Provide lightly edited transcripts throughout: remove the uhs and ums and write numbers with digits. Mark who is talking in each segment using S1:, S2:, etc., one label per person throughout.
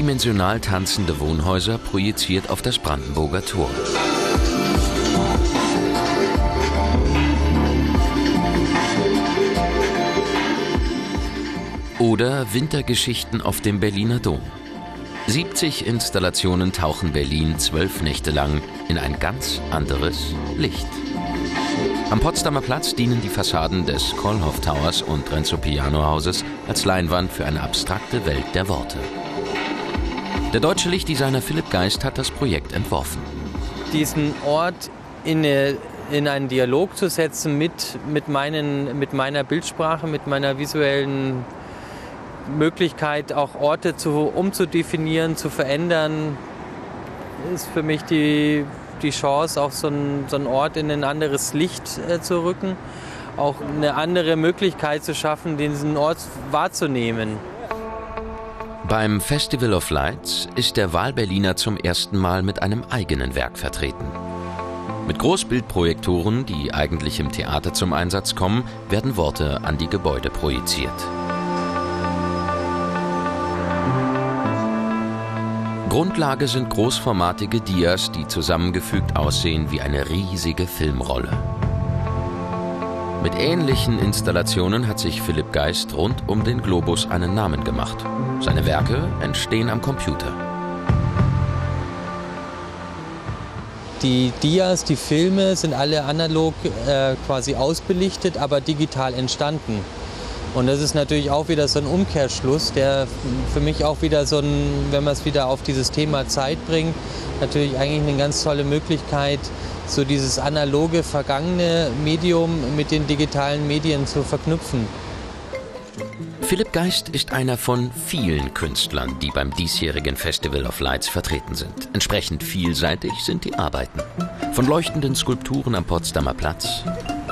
S1: dreidimensional tanzende Wohnhäuser projiziert auf das Brandenburger Tor. Oder Wintergeschichten auf dem Berliner Dom. 70 Installationen tauchen Berlin 12 Nächte lang in ein ganz anderes Licht. Am Potsdamer Platz dienen die Fassaden des Kohlhoff Towers und Renzo Piano Hauses als Leinwand für eine abstrakte Welt der Worte. Der deutsche Lichtdesigner Philipp Geist hat das Projekt entworfen.
S2: Diesen Ort in einen Dialog zu setzen mit meiner Bildsprache, mit meiner visuellen Möglichkeit, auch Orte umzudefinieren, zu verändern, ist für mich die Chance, auch so einen Ort in ein anderes Licht zu rücken, auch eine andere Möglichkeit zu schaffen, diesen Ort wahrzunehmen.
S1: Beim Festival of Lights ist der Wahlberliner zum ersten Mal mit einem eigenen Werk vertreten. Mit Großbildprojektoren, die eigentlich im Theater zum Einsatz kommen, werden Worte an die Gebäude projiziert. Grundlage sind großformatige Dias, die zusammengefügt aussehen wie eine riesige Filmrolle. Mit ähnlichen Installationen hat sich Philipp Geist rund um den Globus einen Namen gemacht. Seine Werke entstehen am Computer.
S2: Die Dias, die Filme sind alle analog quasi ausbelichtet, aber digital entstanden. Und das ist natürlich auch wieder so ein Umkehrschluss, der für mich auch wieder wenn man es wieder auf dieses Thema Zeit bringt, natürlich eigentlich eine ganz tolle Möglichkeit, so dieses analoge, vergangene Medium mit den digitalen Medien zu verknüpfen.
S1: Philipp Geist ist einer von vielen Künstlern, die beim diesjährigen Festival of Lights vertreten sind. Entsprechend vielseitig sind die Arbeiten. Von leuchtenden Skulpturen am Potsdamer Platz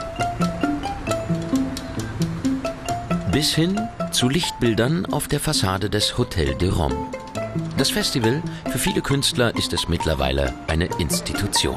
S1: bis hin zu Lichtbildern auf der Fassade des Hotel de Rome. Das Festival, für viele Künstler ist es mittlerweile eine Institution.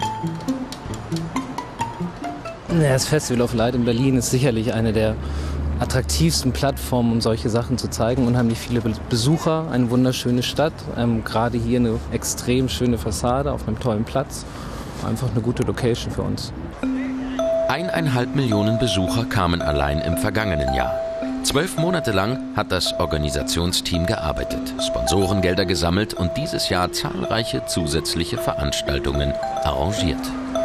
S3: Das Festival of Light in Berlin ist sicherlich eine der attraktivsten Plattformen, um solche Sachen zu zeigen. Unheimlich viele Besucher, eine wunderschöne Stadt, gerade hier eine extrem schöne Fassade auf einem tollen Platz. Einfach eine gute Location für uns.
S1: 1,5 Millionen Besucher kamen allein im vergangenen Jahr. 12 Monate lang hat das Organisationsteam gearbeitet, Sponsorengelder gesammelt und dieses Jahr zahlreiche zusätzliche Veranstaltungen arrangiert.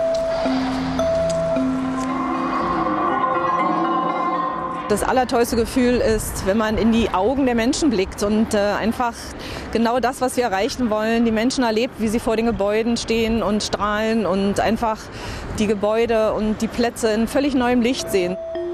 S4: Das allertollste Gefühl ist, wenn man in die Augen der Menschen blickt und einfach genau das, was wir erreichen wollen, die Menschen erlebt, wie sie vor den Gebäuden stehen und strahlen und einfach die Gebäude und die Plätze in völlig neuem Licht sehen.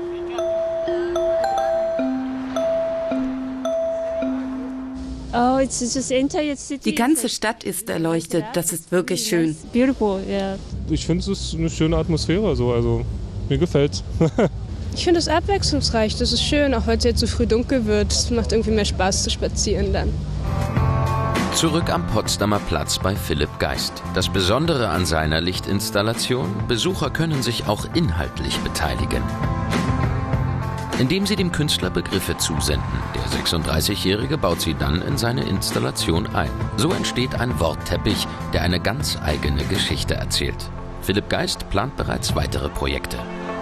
S5: Die ganze Stadt ist erleuchtet, das ist wirklich schön.
S6: Ich finde, es ist eine schöne Atmosphäre, also mir gefällt's.
S7: Ich finde es abwechslungsreich, das ist schön, auch weil es jetzt so früh dunkel wird. Es macht irgendwie mehr Spaß zu spazieren dann.
S1: Zurück am Potsdamer Platz bei Philipp Geist. Das Besondere an seiner Lichtinstallation: Besucher können sich auch inhaltlich beteiligen, indem sie dem Künstler Begriffe zusenden. Der 36-Jährige baut sie dann in seine Installation ein. So entsteht ein Wortteppich, der eine ganz eigene Geschichte erzählt. Philipp Geist plant bereits weitere Projekte.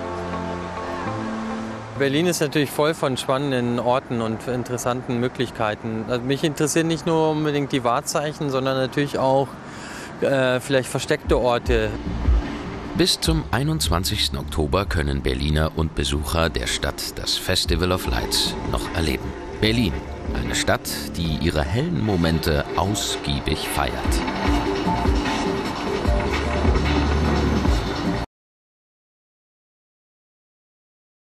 S2: Berlin ist natürlich voll von spannenden Orten und interessanten Möglichkeiten. Also mich interessieren nicht nur unbedingt die Wahrzeichen, sondern natürlich auch vielleicht versteckte Orte.
S1: Bis zum 21. Oktober können Berliner und Besucher der Stadt das Festival of Lights noch erleben. Berlin, eine Stadt, die ihre hellen Momente ausgiebig feiert.